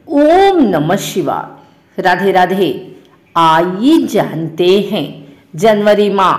ओम नमः शिवाय। राधे राधे। आइए जानते हैं जनवरी माह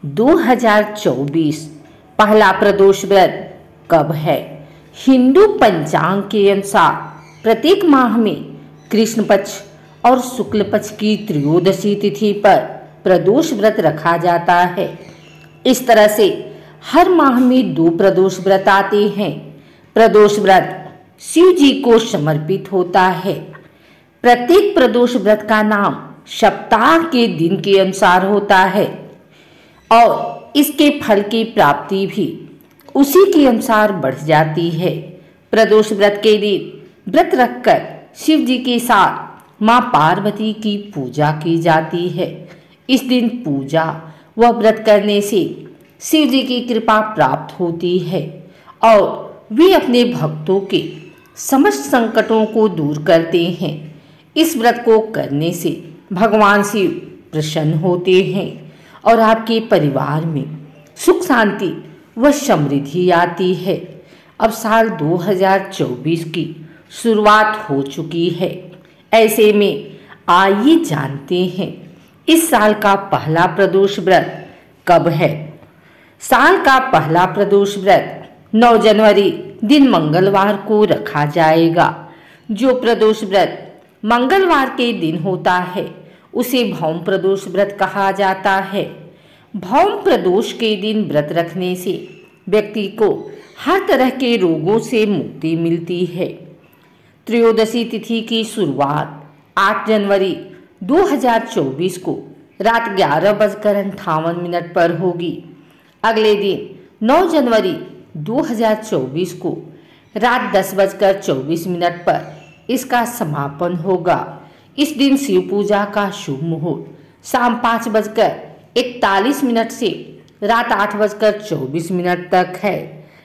2024 पहला प्रदोष व्रत कब है। हिंदू पंचांग के अनुसार प्रत्येक माह में कृष्ण पक्ष और शुक्ल पक्ष की त्रयोदशी तिथि पर प्रदोष व्रत रखा जाता है। इस तरह से हर माह में 2 प्रदोष व्रत आते हैं। प्रदोष व्रत शिव जी को समर्पित होता है। प्रत्येक प्रदोष व्रत का नाम सप्ताह के दिन के अनुसार होता है और इसके फल की प्राप्ति भी उसी के अनुसार बढ़ जाती है। प्रदोष व्रत के दिन व्रत रखकर शिव जी के साथ मां पार्वती की पूजा की जाती है। इस दिन पूजा व व्रत करने से शिव जी की कृपा प्राप्त होती है और वे अपने भक्तों के समस्त संकटों को दूर करते हैं। इस व्रत को करने से भगवान शिव प्रसन्न होते हैं और आपके परिवार में सुख शांति व समृद्धि आती है। अब साल 2024 की शुरुआत हो चुकी है। ऐसे में आइए जानते हैं इस साल का पहला प्रदोष व्रत कब है। साल का पहला प्रदोष व्रत 9 जनवरी दिन मंगलवार को रखा जाएगा। जो प्रदोष व्रत मंगलवार के दिन होता है उसे भौम प्रदोष व्रत कहा जाता है। भौम प्रदोष के दिन व्रत रखने से व्यक्ति को हर तरह के रोगों से मुक्ति मिलती है। त्रयोदशी तिथि की शुरुआत 8 जनवरी 2024 को रात 11:58 पर होगी। अगले दिन 9 जनवरी 2024 को रात 10:24 पर इसका समापन होगा। इस दिन शिव पूजा का शुभ मुहूर्त शाम 5:41 से रात 8:24 तक है।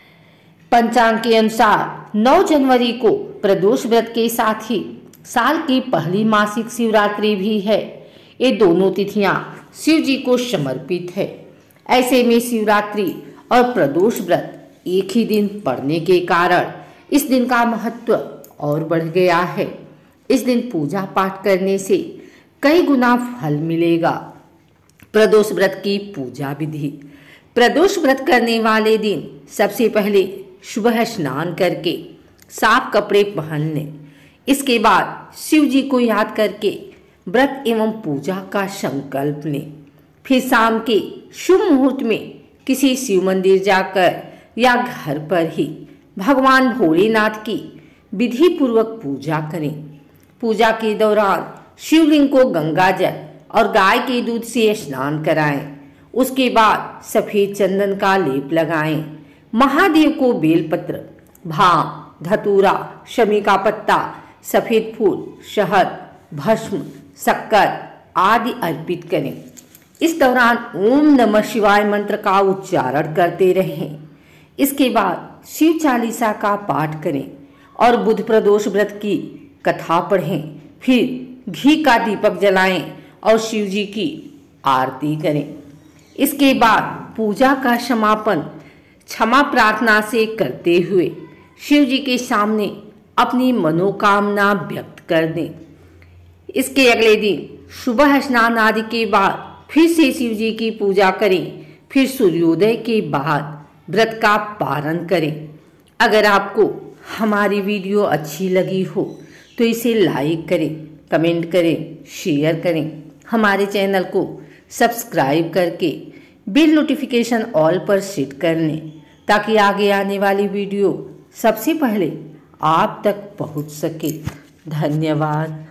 पंचांग के अनुसार 9 जनवरी को प्रदोष व्रत के साथ ही साल की पहली मासिक शिवरात्रि भी है। ये दोनों तिथियां शिव जी को समर्पित है। ऐसे में शिवरात्रि और प्रदोष व्रत एक ही दिन पड़ने के कारण इस दिन का महत्व और बढ़ गया है। इस दिन पूजा पाठ करने से कई गुना फल मिलेगा। प्रदोष व्रत की पूजा विधि। प्रदोष व्रत करने वाले दिन सबसे पहले सुबह स्नान करके साफ कपड़े पहन लें। इसके बाद शिव जी को याद करके व्रत एवं पूजा का संकल्प लें। फिर शाम के शुभ मुहूर्त में किसी शिव मंदिर जाकर या घर पर ही भगवान भोलेनाथ की विधि पूर्वक पूजा करें। पूजा के दौरान शिवलिंग को गंगा जल और गाय के दूध से स्नान कराएं। उसके बाद सफेद चंदन का लेप लगाएं। महादेव को बेलपत्र, भांग, धतूरा, शमी का पत्ता, सफेद फूल, शहद, भस्म, शक्कर आदि अर्पित करें। इस दौरान ओम नमः शिवाय मंत्र का उच्चारण करते रहें। इसके बाद शिव चालीसा का पाठ करें और बुध प्रदोष व्रत की कथा पढ़ें। फिर घी का दीपक जलाएं और शिव जी की आरती करें। इसके बाद पूजा का समापन क्षमा प्रार्थना से करते हुए शिव जी के सामने अपनी मनोकामना व्यक्त कर दें। इसके अगले दिन सुबह स्नान आदि के बाद फिर से शिव जी की पूजा करें। फिर सूर्योदय के बाद व्रत का पारण करें। अगर आपको हमारी वीडियो अच्छी लगी हो तो इसे लाइक करें, कमेंट करें, शेयर करें। हमारे चैनल को सब्सक्राइब करके बेल नोटिफिकेशन ऑल पर सेट कर लें ताकि आगे आने वाली वीडियो सबसे पहले आप तक पहुंच सके। धन्यवाद।